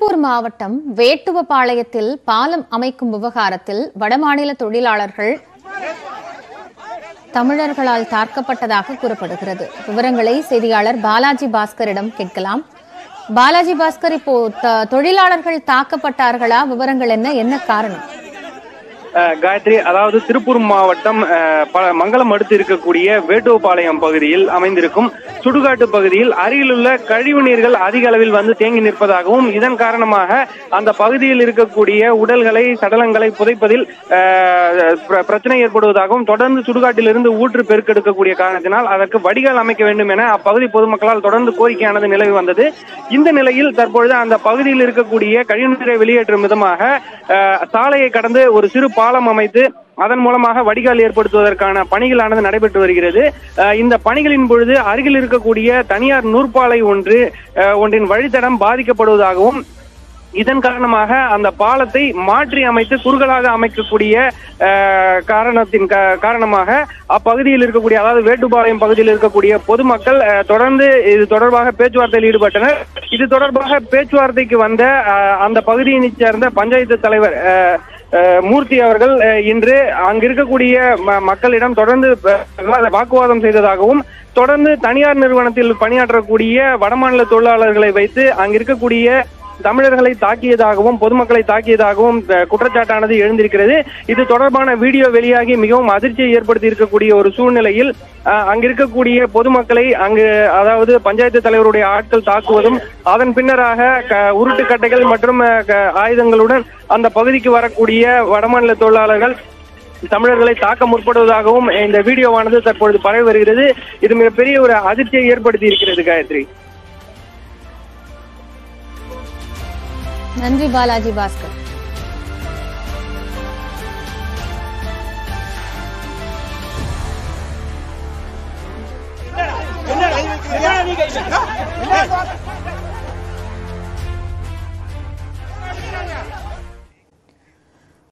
திருப்பூர் மாவட்டம் வேட்டுவபாளையத்தில் பாலம் அமைக்கும் விவகாரத்தில் வடமாநில தொழிலாளர்கள் தமிழர்களால் தாக்கப்பட்டதாக கூறப்படுகிறது. விவரங்களை செய்தியாளர் பாலாஜி பாஸ்கரிடம் கேட்கலாம். பாலாஜி பாஸ்கர், இப்போ தொழிலாளர்கள் தாக்கப்பட்டார்களா? விவரங்கள் என்ன காரணம்? காயத்ரி, அதாவது திருப்பூர் மாவட்டம் மங்கலம் அடுத்து இருக்கக்கூடிய வேட்டுவபாளையம் பகுதியில் அமைந்திருக்கும் சுடுகாட்டு பகுதியில் அருகிலுள்ள கழிவு நீர்கள் அதிக அளவில் வந்து தேங்கி நிற்பதாகவும் இதன் காரணமாக அந்த பகுதியில் இருக்கக்கூடிய உடல்களை சடலங்களை புதைப்பதில் பிரச்சனை ஏற்படுவதாகவும் தொடர்ந்து சுடுகாட்டிலிருந்து ஊற்று பெருக்கெடுக்கக்கூடிய காரணத்தினால் அதற்கு வடிகால் அமைக்க வேண்டும் என அப்பகுதி பொதுமக்களால் தொடர்ந்து கோரிக்கையானது நிலவி வந்தது. இந்த நிலையில் தற்பொழுது அந்த பகுதியில் இருக்கக்கூடிய கழிவுநீரை வெளியேற்றும் விதமாக சாலையை கடந்து ஒரு சிறு பாலம் அமைத்து அதன் மூலமாக வடிகால் ஏற்படுத்துவதற்கான பணிகளானது நடைபெற்று வருகிறது. இந்த பணிகளின் பொழுது அருகில் இருக்கக்கூடிய தனியார் நூற்பாலை ஒன்றின் வழித்தடம் பாதிக்கப்படுவதாகவும் இதன் காரணமாக அந்த பாலத்தை மாற்றி அமைத்து குறுகலாக அமைக்கக்கூடிய காரணமாக அப்பகுதியில் இருக்கக்கூடிய, அதாவது வேட்டுப்பாளையம் பகுதியில் இருக்கக்கூடிய பொதுமக்கள் தொடர்ந்து இது தொடர்பாக பேச்சுவார்த்தையில் ஈடுபட்டனர். இது தொடர்பாக பேச்சுவார்த்தைக்கு வந்த அந்த பகுதியைச் சேர்ந்த பஞ்சாயத்து தலைவர் மூர்த்தி அவர்கள் இன்று அங்கிருக்கக்கூடிய மக்களிடம் தொடர்ந்து வாக்குவாதம் செய்ததாகவும் தொடர்ந்து தனியார் நிறுவனத்தில் பணியாற்றக்கூடிய வடமாநில தொழிலாளர்களை வைத்து அங்கிருக்கக்கூடிய தமிழர்களை தாக்கியதாகவும் பொதுமக்களை தாக்கியதாகவும் குற்றச்சாட்டானது எழுந்திருக்கிறது. இது தொடர்பான வீடியோ வெளியாகி மிகவும் அதிர்ச்சியை ஏற்படுத்தி இருக்கக்கூடிய ஒரு சூழ்நிலையில் அங்கிருக்கக்கூடிய பொதுமக்களை அதாவது பஞ்சாயத்து தலைவருடைய ஆட்கள் தாக்குவதும் அதன் பின்னராக உருட்டுக்கட்டைகள் மற்றும் ஆயுதங்களுடன் அந்த பகுதிக்கு வரக்கூடிய வடமாநில தொழிலாளர்கள் தமிழர்களை தாக்க முற்படுவதாகவும் இந்த வீடியோவானது தற்பொழுது பரவி வருகிறது. இது மிகப்பெரிய ஒரு அதிர்ச்சியை ஏற்படுத்தி இருக்கிறது. காயத்ரி, நன்றி பாலாஜி பாஸ்கர். என்ன